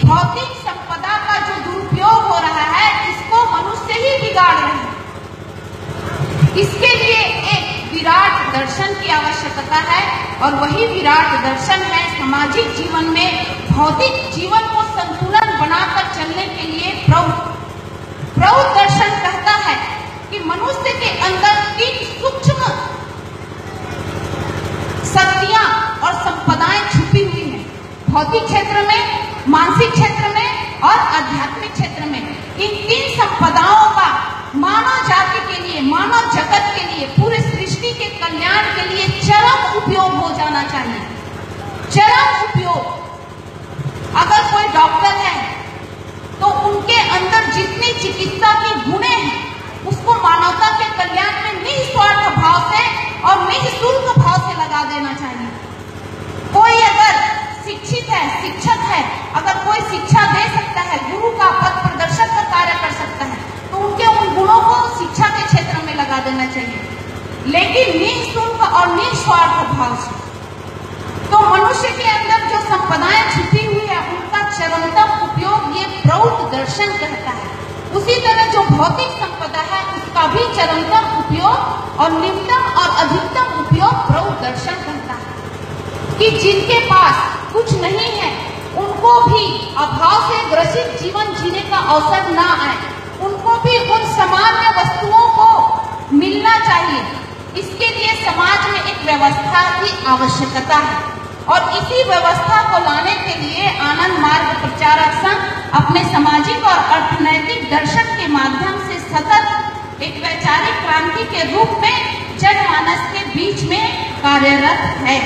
भौतिक संपदा का जो दुरुपयोग हो रहा है, इसको मनुष्य ही बिगाड़ रहे हैं। इसके लिए एक विराट दर्शन की आवश्यकता है, और वही विराट दर्शन है सामाजिक जीवन में भौतिक जीवन को संतुलन बनाकर चलने के लिए प्रौढ़ दर्शन कहता है कि मनुष्य के अंदर 3 सूक्ष्म शक्तियां और संपदाएं छुपी हुई हैं। भौतिक क्षेत्र में, मानसिक क्षेत्र में और आध्यात्मिक क्षेत्र में। इन 3 संपदाओं का मानव जाति के लिए, मानव जगत के लिए, पूरे सृष्टि के कल्याण के लिए चरम उपयोग हो जाना चाहिए। चरम उपयोग। अगर कोई डॉक्टर है तो उनके अंदर जितनी चिकित्सा के गुणे हैं उसको मानवता के कल्याण में निस्वार्थ भाव से और निःशुल्क भाव से लगा देना चाहिए। कोई अगर शिक्षित है, शिक्षक है, अगर कोई शिक्षा दे सकता है, गुरु का पथ प्रदर्शक का कार्य कर सकता है, तो उनके उन गुणों को शिक्षा के क्षेत्र में लगा देना चाहिए, लेकिन निःशुल्क और निस्वार्थ भाव से। तो मनुष्य के अंदर जो संपदाएं छुपी हुई है उनका चरमतम उपयोग ये प्रौढ़ दर्शन कहता है। उसी तरह जो भौतिक संपदा है उसका भी चरमतम उपयोग और निम्नतम और अधिकतम उपयोग प्रौढ़ दर्शन कहता है। कि जिनके पास कुछ नहीं है उनको भी अभाव से ग्रसित जीवन जीने का अवसर ना आए, उनको भी उन सामान्य वस्तुओं को मिलना चाहिए। इसके लिए समाज में एक व्यवस्था की आवश्यकता है, और इसी व्यवस्था को लाने के लिए आनंद मार्ग प्रचारक संघ अपने सामाजिक और अर्थनैतिक दर्शन के माध्यम से सतत एक वैचारिक क्रांति के रूप में जनमानस के बीच में कार्यरत है।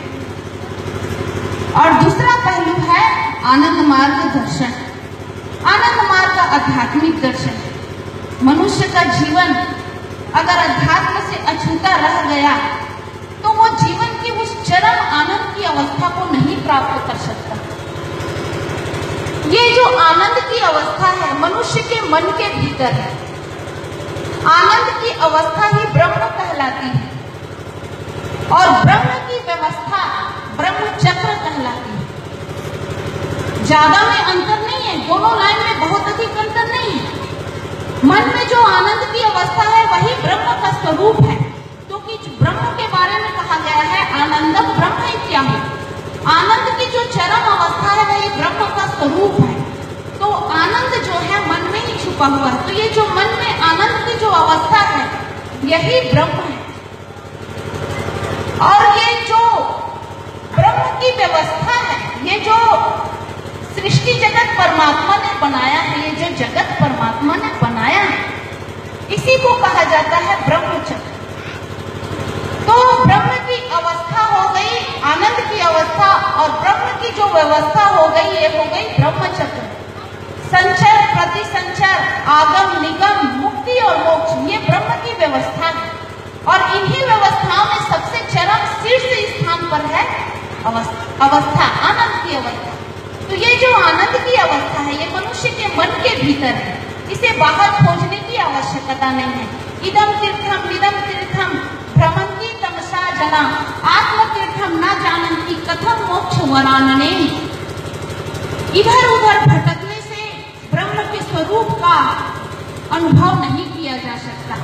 और दूसरा पहलू है आनंद मार्ग दर्शन। आनंद मार्ग आध्यात्मिक दर्शन। मनुष्य का जीवन अगर अध्यात्म से अछूता रह गया तो वो जीवन की उस चरम आनंद की अवस्था को नहीं प्राप्त कर सकता। ये जो आनंद की अवस्था है मनुष्य के मन के भीतर है। आनंद की अवस्था ही ब्रह्म कहलाती है, और ब्रह्म की व्यवस्था ब्रह्म चक्र कहलाती है। ज्यादा में अंतर नहीं है, दोनों लाइन में बहुत अधिक अंतर नहीं है। मन में जो आनंद की अवस्था है वही ब्रह्म का स्वरूप है, क्योंकि ब्रह्म के बारे में कहा गया है आनंदम ब्रह्म इत्यादि। आनंद की जो चरम अवस्था है वही ब्रह्म का स्वरूप है। तो आनंद जो है मन में ही छुपा हुआ है। तो ये जो मन में आनंद की जो अवस्था है यही ब्रह्म है। और ये जो ब्रह्म की व्यवस्था है, ये जो सृष्टि जगत परमात्मा ने बनाया है, ये जो जगत परमात्मा ने बनाया है, इसी को कहा जाता है ब्रह्म चक्र। तो ब्रह्म की अवस्था हो गई आनंद की अवस्था, और ब्रह्म की जो व्यवस्था हो गई ये हो गई ब्रह्म चक्र। संचर, प्रतिसंचर, आगम, निगम, मुक्ति और मोक्ष, ये ब्रह्म की व्यवस्था है। और इन्हीं व्यवस्थाओं में सबसे चरम शीर्ष स्थान पर है अवस्था आनंद की अवस्था। तो ये जो आनंद की अवस्था है ये मनुष्य के मन के भीतर है, इसे बाहर खोजने की आवश्यकता नहीं है। इदम तीर्थम निदम तीर्थम भ्रमंती तमसा जना आत्म तीर्थम न जानन्ति कथम मोक्ष वरानने। इधर उधर भटकने से ब्रह्म के स्वरूप का अनुभव नहीं किया जा सकता।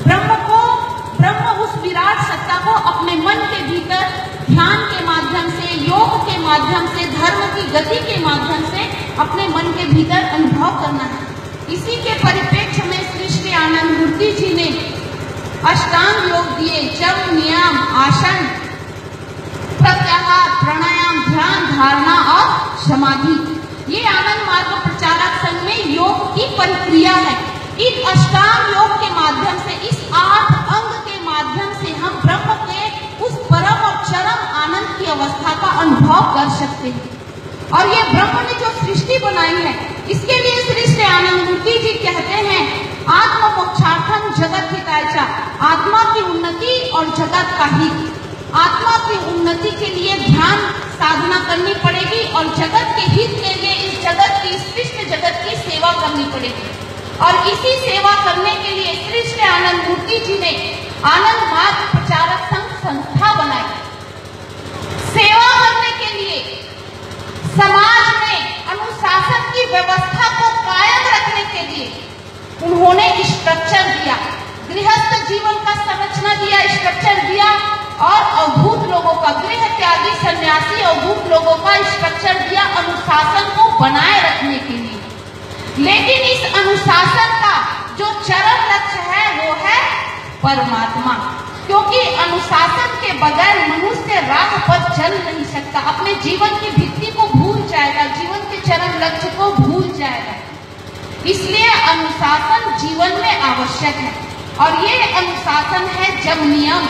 ब्रह्म उस विराट सत्ता को अपने मन के भीतर ध्यान के माध्यम से, योग के माध्यम से, धर्म की गति के माध्यम से अपने मन के भीतर अनुभव करना है। इसी के परिप्रेक्ष्य में श्री श्री आनंद मूर्ति जी ने अष्टांग योग दिए, जप, नियम, आसन, प्रत्याहार, प्राणायाम, ध्यान, धारणा और समाधि। ये आनंद मार्ग प्रचारक संघ में योग की प्रक्रिया है। इन अष्टांग योग के माध्यम से, इस 8 अंग के माध्यम से हम ब्रह्म के उस परम और चरम आनंद की अवस्था का अनुभव कर सकते हैं। और ये ब्रह्म ने जो सृष्टि बनाई है इसके लिए श्री श्री आनंद मूर्ति जी कहते हैं आत्म मोक्षार्थम जगत हिताय च। आत्मा की उन्नति और जगत का हित। आत्मा की उन्नति के लिए ध्यान साधना करनी पड़ेगी और जगत के हित के लिए इस जगत की, सृष्टि जगत की सेवा करनी पड़ेगी। और इसी सेवा करने के लिए श्री श्री आनंद मूर्ति जी ने आनंद मार्ग प्रचारक संघ संस्था बनाई। सेवा करने के लिए समाज में अनुशासन व्यवस्था को कायम रखने के लिए उन्होंने स्ट्रक्चर दिया, गृहस्थ जीवन का संरचना दिया, स्ट्रक्चर दिया, और अवधूत लोगों का, गृह त्यागी सन्यासी अवधूत लोगों का स्ट्रक्चर दिया अनुशासन को बनाए रखने के लिए। लेकिन इस अनुशासन का जो चरम लक्ष्य है वो है परमात्मा, क्योंकि अनुशासन के बगैर मनुष्य राह पर चल नहीं सकता, अपने जीवन की भित्ति को भूल जाएगा, जीवन के चरम लक्ष्य को भूल जाएगा। इसलिए अनुशासन जीवन में आवश्यक है, और ये अनुशासन है जम नियम।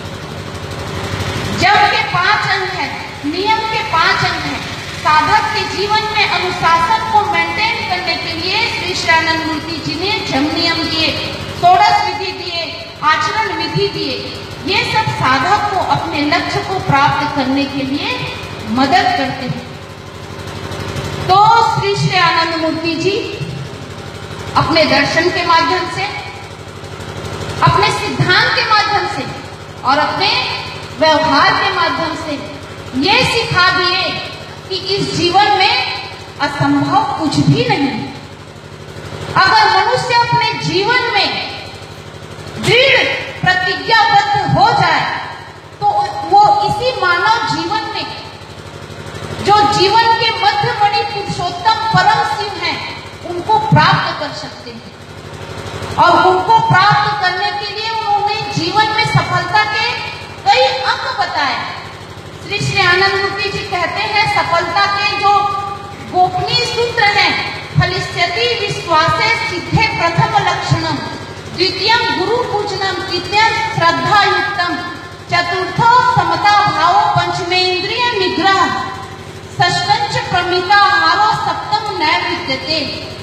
जम के 5 अंग है, नियम के 5 अंग है। साधक के जीवन में अनुशासन को मेंटेन करने के लिए श्री श्रीआनंद मूर्ति जी ने जम नियम दिए, षोडश विधि दिए, आचरण विधि दिए। ये सब साधक को अपने लक्ष्य को प्राप्त करने के लिए मदद करते हैं। तो श्री श्रीआनंद मूर्ति जी अपने दर्शन के माध्यम से, अपने सिद्धांत के माध्यम से और अपने व्यवहार के माध्यम से ये सिखा दिए कि इस जीवन में असंभव कुछ भी नहीं। अगर मनुष्य अपने जीवन में दृढ़ प्रतिज्ञाबद्ध हो जाए तो वो इसी मानव जीवन में जो जीवन के मध्यमणि पुरुषोत्तम परम शिव हैं उनको प्राप्त कर सकते हैं। और उनको प्राप्त करने के लिए उन्होंने जीवन में सफलता के कई अंग बताए। श्री श्रीआनंद मूर्ति जी कहते हैं सफलता के जो गोपनीय सूत्र हैं, फलिष्यति विश्वासे सिद्धे प्रथम लक्षणम, द्वितीयम गुरु पूजनम, तृतीयम श्रद्धा युक्तम, चतुर्थो समता भावो, पंचमेन्द्रिय निग्रह, षष्ठंच प्रमिताहारो, सप्तम नैवेद्यते।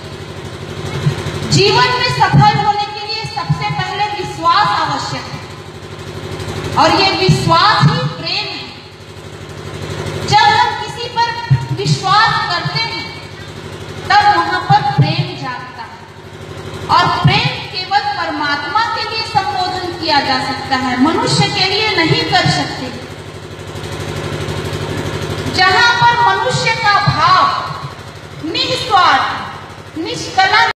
जीवन में सफल होने के लिए सबसे पहले विश्वास आवश्यक है, और ये विश्वास ही प्रेम है। जब हम किसी पर विश्वास करते हैं तब वहां पर प्रेम जागता है, और प्रेम केवल परमात्मा के लिए संबोधन किया जा सकता है, मनुष्य के लिए नहीं कर सकते। जहां पर मनुष्य का भाव निस्वार्थ निष्कलंक